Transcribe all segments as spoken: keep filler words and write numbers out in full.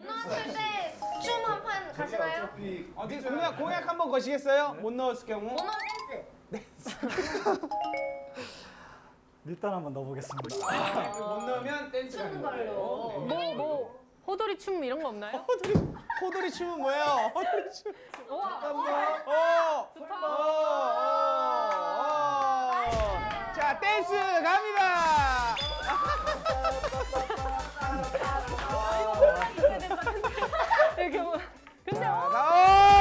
넣었을 때 춤 한 판 가시나요? 어떻게 공약 공약 한번 거시겠어요? 못 넣었을 경우. 못 넣으면 댄스. 일단 한번 넣어보겠습니다. 아, 못 넣으면 댄스 가는 추는 걸로. 뭐, 뭐, 호돌이 춤 이런 거 없나요? 호돌이 호돌이 춤은 뭐예요? 호돌이 춤. 우와, 잠깐만. 어. 좋다. 어. 어. 어. 자, 댄스 갑니다. 이렇게 뭐. 근데 자, 어, 나오!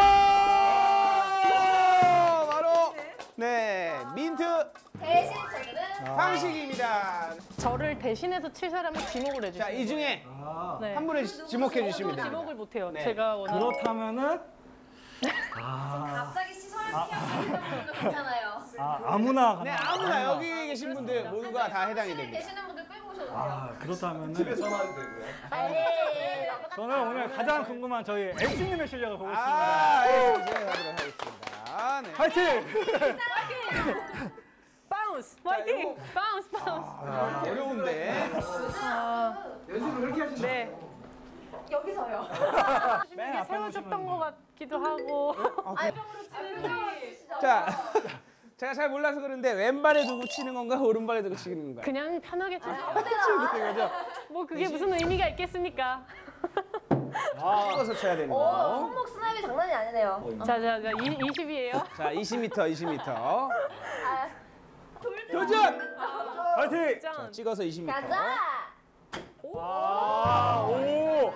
바로 네 민트 대신 저들은 방식입니다. 저를 대신해서 칠 사람은 지목을 해주세요. 자, 이 중에 아, 네. 한 분을 지목해 주시면 됩니다. 지목을 못해요. 네. 제가 원하는. 그렇다면은 아, 갑자기 시선을 피하시는 분도 괜찮아요. 아 아무나 네, 가나- 아무나 여기 계신 분들 모두가 다 해당이 당신을 됩니다. 되시는 분들 끌고 오셔도 돼요. 아 그렇다면은 집에 전화도 되고요. 네. 저는 오늘 가장 궁금한 저희 엠씨님의 실력을 보겠습니다. 아, 예, 이제 가도록 하겠습니다. 네. 파이팅! 바운스! 파이팅! 바운스, 바운스. 아, 어려운데. 아, 연습을 그렇게 하시죠? 네. 여기서요. 맨 이게 앞에 세워줬던 보시면 것 같기도 하고. 아니, 표정으로 치시죠. 자, 제가 잘 몰라서 그런데 왼발에 두고 치는 건가 오른발에 두고 치는 건가요? 그냥 편하게 치세요. 그죠? 뭐 그게 무슨 의미가 있겠습니까? 찍어서 쳐야 되는 오, 거. 손목 스냅이 장난이 아니네요. 자, 자, 자, 이십이에요. 자, 이십 미터, 이십 미터. 아, 도전! 파이팅! 짠. 찍어서 이십 미터. 가자. 아, 오!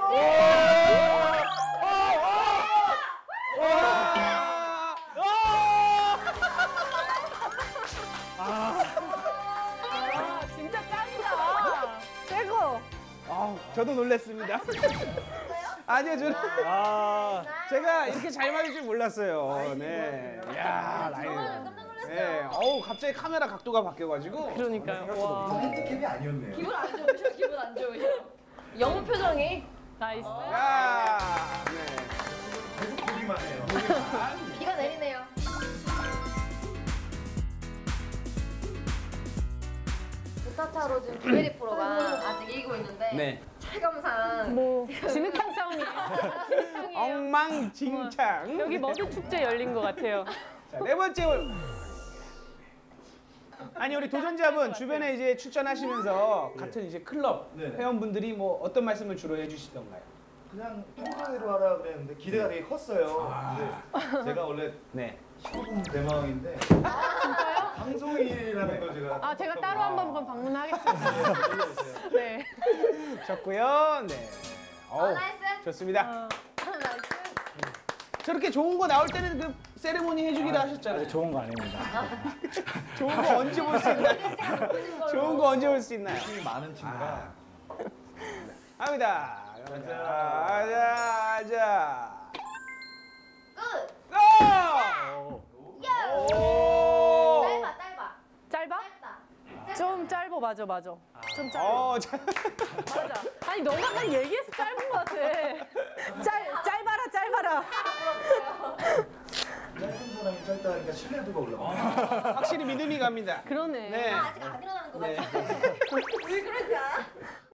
아, 진짜 짱이다. 최고. 아, 저도 놀랐습니다. 아니요, 저는 아, 제가 이렇게 잘 맞을 줄 몰랐어요. 네. 야, 정말 라이브. 깜짝 놀랐어요. 네. 어우, 갑자기 카메라 각도가 바뀌어가지고. 그러니까요. 와. 핸드캡이 아니었네요. 기분 안 좋으셔, 기분 안 좋으셔. 영우 표정이 나이스. 야, 네. 계속 보기만 해요. 비가 내리네요. 부타차로 지금 김혜리 프로가 아직 이기고 있는데 네. 최검상 뭐 진흙탕 싸움이에요. 진흙탕이에요. 엉망진창. 여기 머드 축제 열린 것 같아요. 자, 네 번째 홀. 아니 우리 도전자분 주변에 이제 출전하시면서 같은 이제 클럽 네네. 회원분들이 뭐 어떤 말씀을 주로 해주시던가요? 그냥 평소대로 하라 그랬는데 기대가 되게 컸어요. 근데 제가 원래 네. 십오 분 대망인데 방송일이라는 걸 제가 아, 제가 따로 한번 방문하겠습니다. 알려주세요. 네. 좋고요. 네. 어우, 어, 나이스. 좋습니다. 어, 나이스. 저렇게 좋은 거 나올 때는 그 세레모니 해주기로 하셨잖아요. 아주 좋은 거 아닙니다. 좋은 거 언제 볼 수 있나요? 좋은 거 언제 볼 수 있나요? 힘이 많은 친구가 합니다. 가자. 가자, 가자. 끝. 고! 야. 오! 짧아, 짧아. 짧아? 짧다. 좀 짧어, 맞아, 맞아. 좀 짧아. 어, 자, 맞아. 아니, 너가 딱 얘기해서 짧은 것 같아. 짧, 짧아라, 짧아라. 짧은 사람이 짧다니까 신뢰도가 올라가. 확실히 믿음이 갑니다. 그러네. 네. 아, 아직 안 일어나는 것 네. 같아. 왜 그럴까?